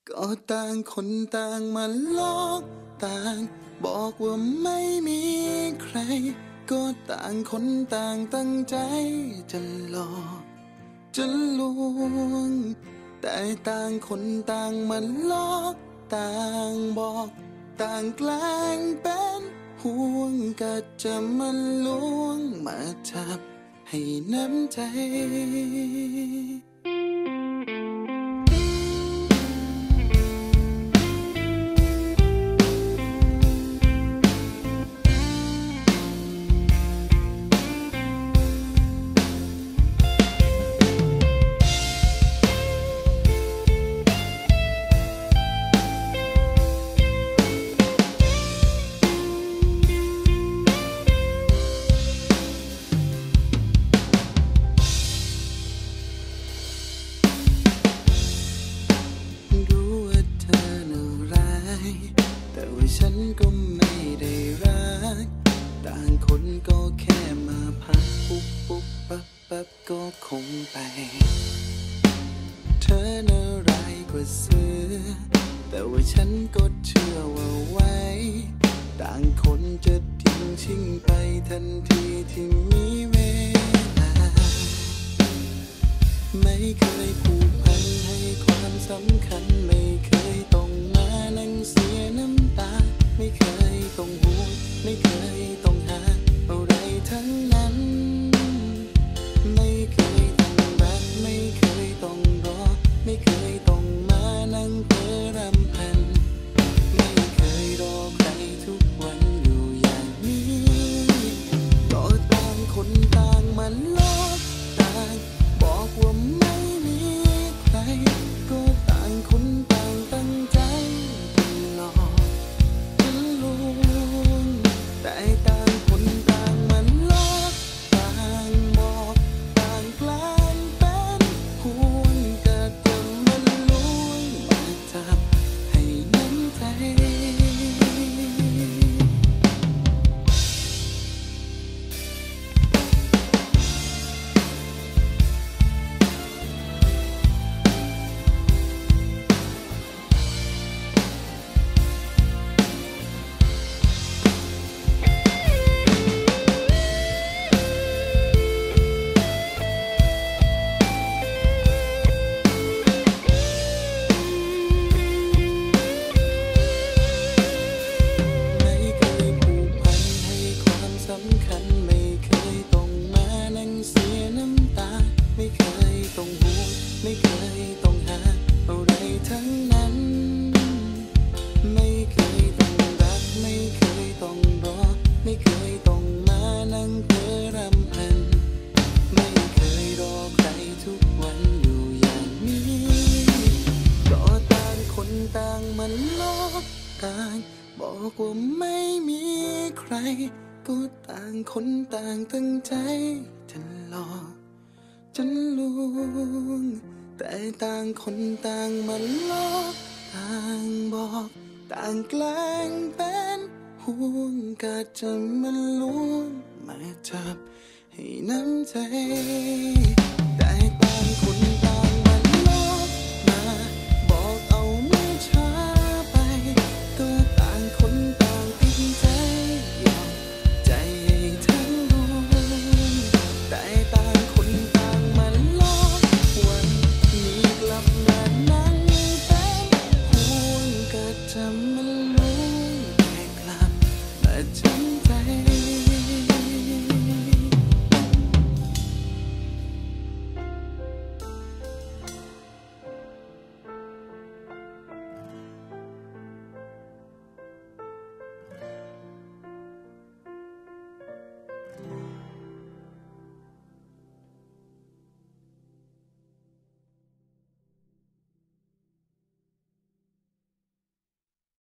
ก็ต่างคนต่างมาลอกต่างบอกว่าไม่มีใครก็ต่างคนต่างตั้งใจจะหลอกจะลวงแต่ต่างคนต่างมาลอกต่างบอกต่างแกล้งเป็นห่วงก็จะมาลวงมาจับให้น้ำใจฉันก็ไม่ได้รักต่างคนก็แค่มาพักปุ๊บปุ๊บปั๊บปั๊บก็คงไปเธอน่าร้ายกว่าเสือแต่ว่าฉันก็เชื่อว่าไว้ต่างคนจะทิ้งชิ่งไปทันทีที่มีเวลาไม่เคยผูกพันให้ความสำคัญไม่เคยต้องมานั่งเสียน้ำตาไม่เคยต้องห่วงไม่เคยต้องหาอะไรทั้งนั้นไม่เคยต้องรักไม่เคยต้องรอไม่เคยต้องมานั่งเพ้อรำพันไม่เคยรอใครทุกวันอยู่อย่างนี้ก็ต่างคนต่างมาลอกต่างบอกว่าไม่มีใครก็ต่างคนต่างตั้งใจจะหลอกแต่ต่างคนต่างมันลอกต่างบอกต่างแกล้งเป็นห่วงก็จะมันลวงมาจับให้น้ำใจสำคัญไม่เคยต้องมานั่งเสียน้ำตาไม่เคยต้องห่วงไม่เคยต้องหาอะไรทั้งนั้นไม่เคยต้องรักไม่เคยต้องรอไม่เคยต้องมานั่งเพ้อรำพันไม่เคยรอใครทุกวันอยู่อย่างนี้ก็ต่างคนต่างมันลอกต่างบอกว่าไม่มีใครก็ต่างคนต่างตั้งใจจะหลอกจะลวงแต่ต่างคนต่างมาลอกต่างบอกต่างแกล้งเป็นห่วงก็จะมาลวงมาจับให้น้ำใจแต่